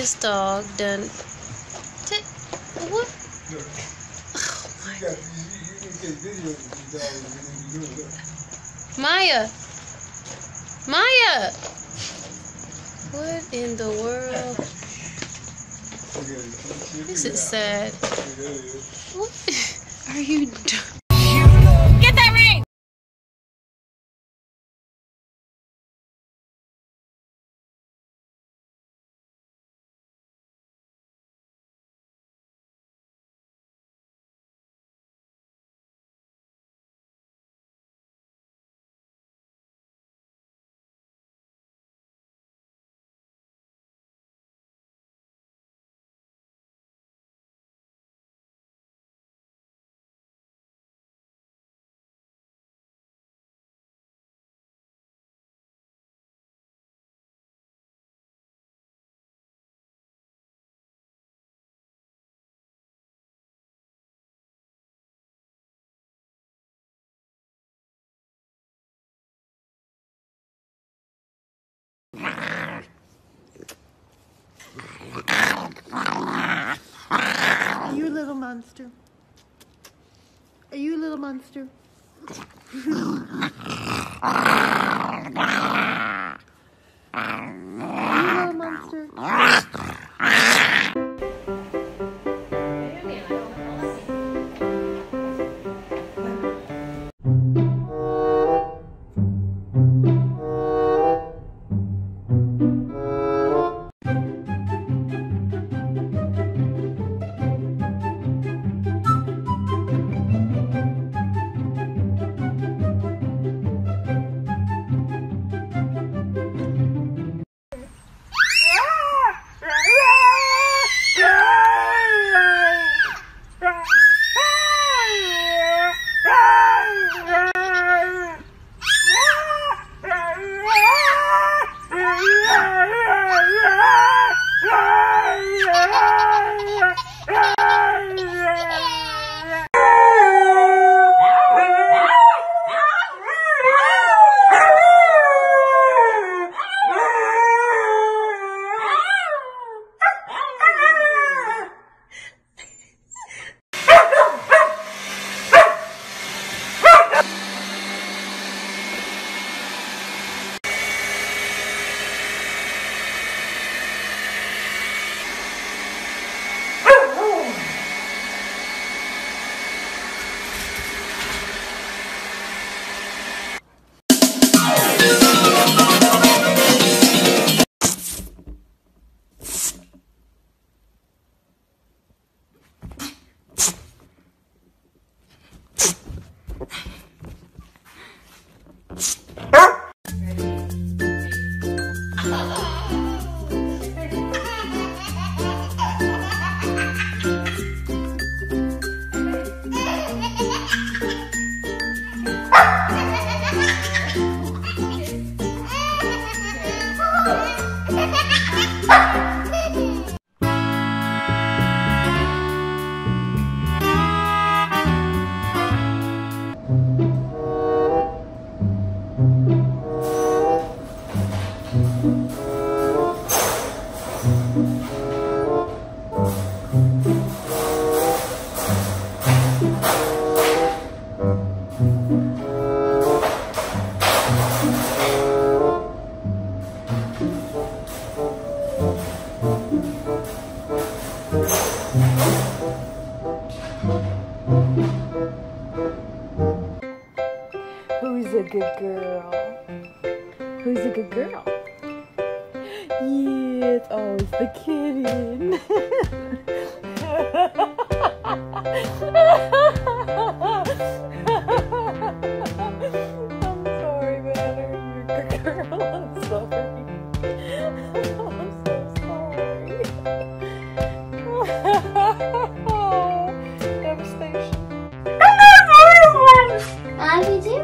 this dog done. What? Oh my God. Maya! Maya! What in the world? This is sad. What are you doing? Get that ring! Are you a little monster? Are you a little monster? Are you a little monster? Who's a good girl? Who's a good girl? Yeah, it's always the kitten. I'm sorry, man. You're a good girl. I'm sorry. I'm so sorry. Devastation. How do you do?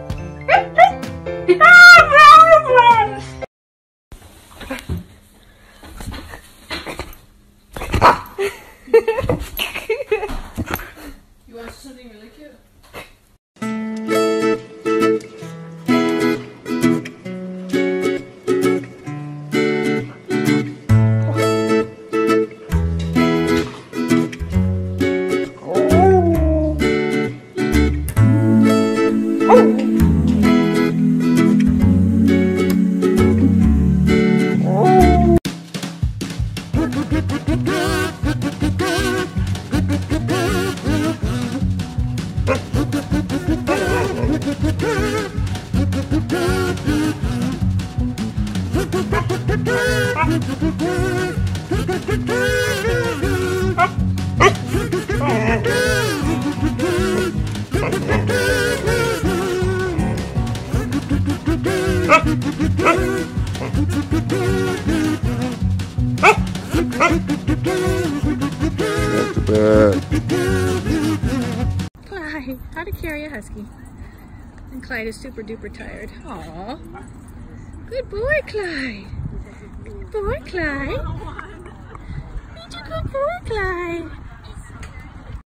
You want something really cute? Clyde, how to carry a husky. And Clyde is super duper tired. Aww. Good boy, Clyde. Good boy, Clyde. You're a good boy, Clyde.